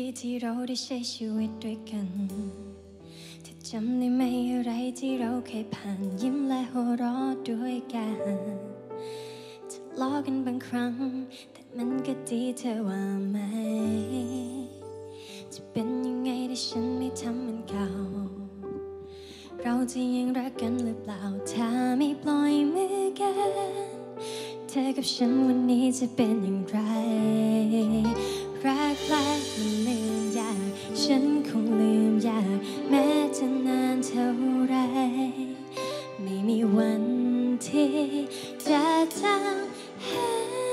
ที่เราได้ใช้ชีวิตด้วยกันเธอจำได้ไหมอะไรที่เราเคยผ่านยิ้มและหัวเราะด้วยกันทะเลาะกันบางครั้งแต่มันก็ดีเธอว่าไหมจะเป็นยังไงถ้าฉันไม่ทำเหมือนเก่าเราจะยังรักกันหรือเปล่าถ้าไม่ปล่อยมือกันเธอกับฉันวันนี้จะเป็นอย่างไรรักแรกมันลืมยากฉันคงลืมยากแม้จะนานเท่าไรไม่มีวันที่จะจำให้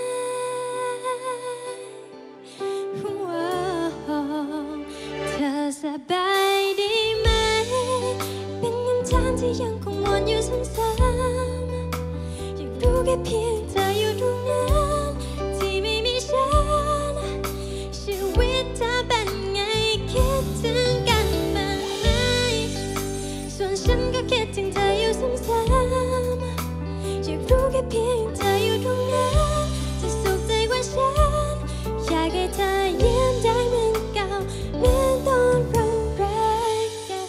เธอสบายดีไหมเป็นคำถามที่ยังคงวนอยู่ซ้ำๆอยากรู้แค่เพียงเธออยู่ตรงนั้นที่ไม่มีฉันชีวิตเธอเป็นไงคิดถึงกันบ้างไหมส่วนฉันก็คิดถึงเธออยู่ซ้ำๆอยากรู้แค่เพียงเธออยู่ตรงนั้นจะสุขใจกว่าฉันอยากให้เธอยิ้มได้เหมือนเก่าเหมือนตอนเรารักกัน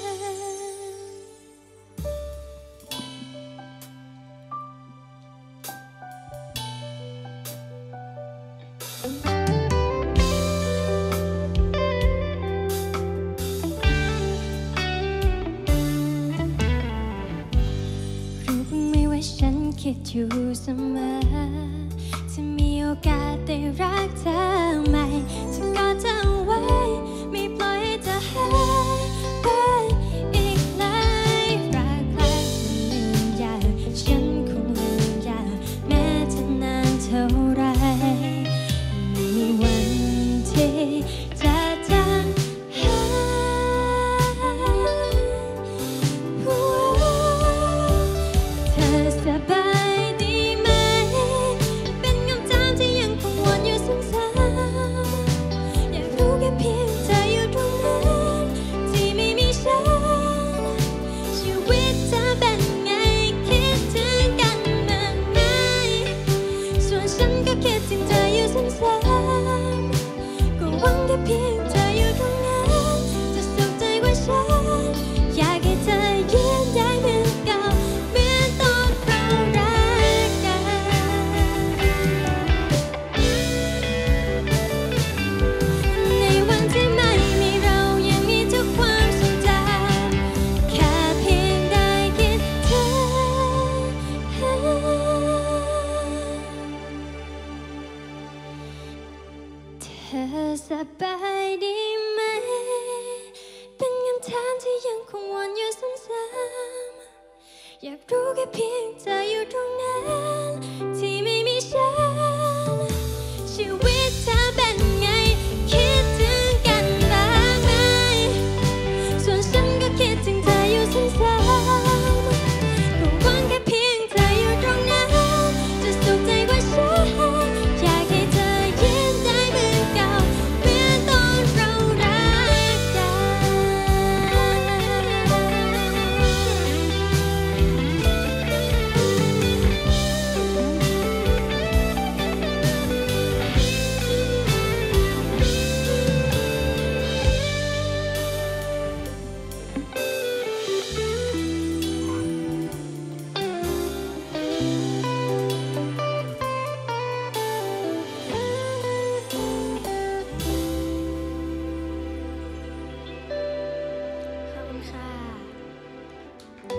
รู้บ้างไหมว่าฉันคิดอยู่เสมอจะมีโอกาสได้รักเธอไหมจะกอดเธอไว้ไม่ปล่อยให้เธอหายไปอีกเลยรักแรกมันลืมยากฉันคงลืมยากแม้จะนานเท่าไรไม่มีวันที่จะจำหายเธอสบายดีไหมเป็นคำถามที่ยังคงวนอยู่ซ้ำๆอยากรู้แค่เพียงเธออยู่ตรงนั้นที่ไม่มีฉันชีวิตเธอเป็นไงคิดถึงกันบ้างไหมส่วนฉันก็คิดถึงเธออยู่ซ้ำๆก็หวังแค่เพียงเธออยู่ตรงนั้นจะสุขใจกว่าฉันอยากให้เธอยิ้มได้เหมือนเก่าเหมือนตอนเรารักกันในวันที่ไม่มีเรายังมีทุกความทรงจำแค่เพียงได้คิดถึงเธอสบายดีไหมเป็นคำถามที่ยังคงวนอยู่ซ้ำๆอยากรู้แค่เพียงเธออยู่ตรงนั้น